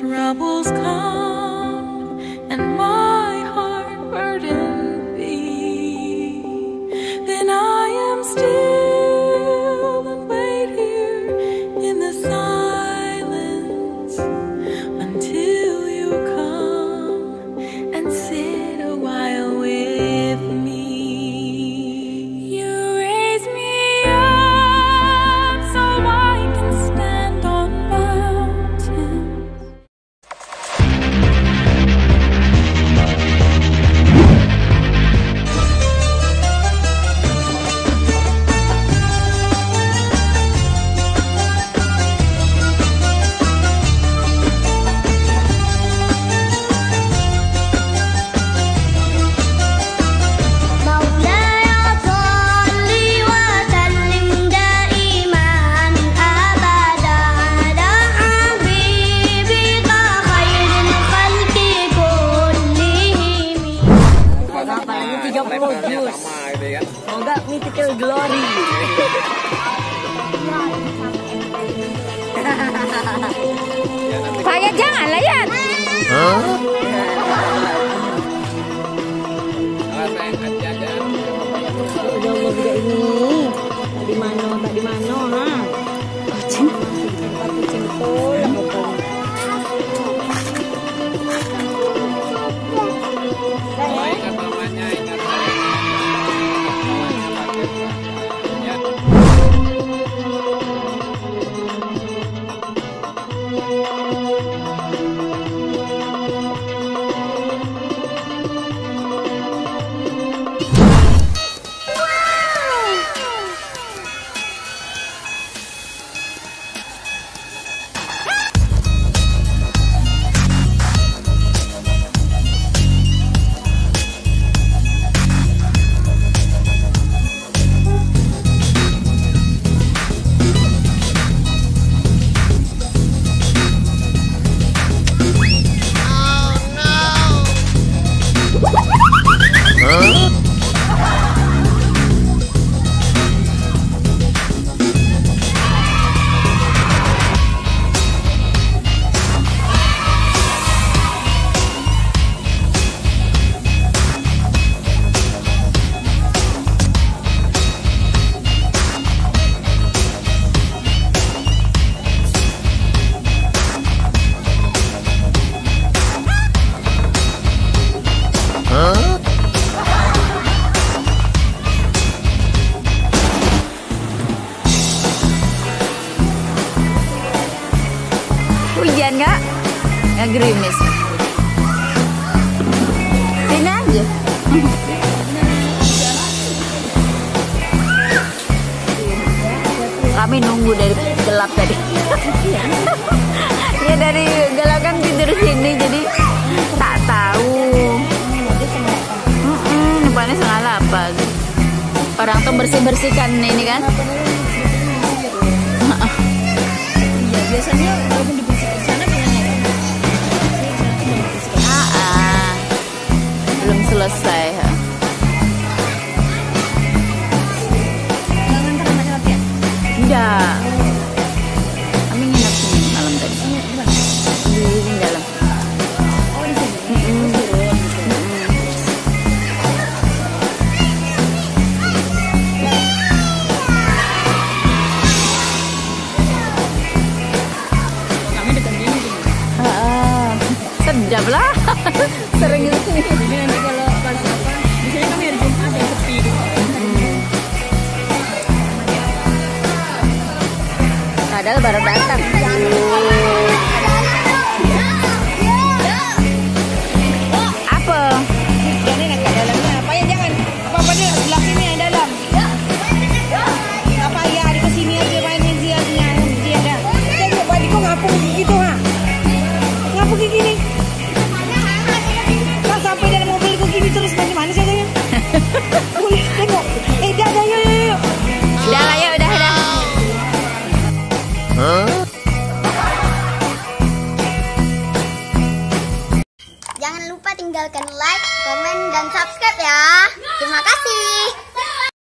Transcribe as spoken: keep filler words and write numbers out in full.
troubles come and my heart burdened be, then I am still and wait here in the silence until you come and sit a while with me. You raise me up so I can stand on mountains. Semoga mythical glory. Saya jangan layan. Ini di mana tak di mana ha? Kucing, kucing pulang apa? Ingat mamanya, ingat Hujan nggak? Nggak gerimis. Sini aja. Kami nunggu dari gelap tadi. Ya dari gelap kan tidur sini jadi tak tahu. Mm-mm, depannya setengah delapan. Orang tuh bersih-bersihkan ini kan. Iya, biasanya walaupun dibersihkan sana Ah, ah. Belum selesai. Ha. jangan terlalu latihan. Enggak. Kami nginep sini malam tadi. Di, di dalam. Oh di sini. Mm-mm. Kami dekat sini. Ah, sedap lah. Sering di sini. Jadi nanti kalau pas apa, biasanya kami hari Jumat yang sepi gitu. Padahal baru datang. Apa? Jadi nak kat dalamnya apa ya jangan apa-apa dia sebelah sini yang dalam. Apa ya di sini aja mainnya dia dia dia dah. Tengok balik kau ngapung gitu ha. Ngapung kayak gini. Kau sampai dalam mobil kau gini terus bagaimana caranya? Boleh tengok. Eh dah dah yuk yuk yuk. Udah lah ya, udah udah. Jangan lupa tinggalkan like, komen, dan subscribe ya.